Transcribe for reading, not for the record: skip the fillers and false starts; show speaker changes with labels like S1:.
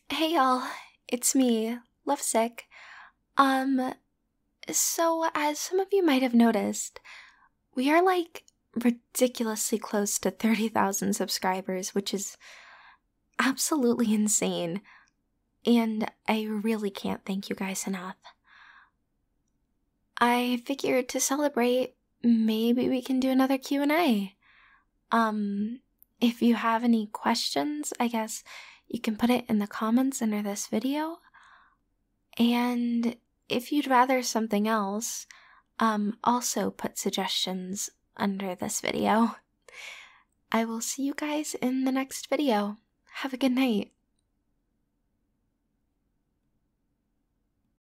S1: Hey y'all, it's me, Lovesick. Um, so as some of you might have noticed, we are like ridiculously close to 30,000 subscribers, which is absolutely insane. And I really can't thank you guys enough. I figured to celebrate, maybe we can do another Q&A. If you have any questions, I guess you can put it in the comments under this video. And if you'd rather something else, also put suggestions under this video. I will see you guys in the next video. Have a good night.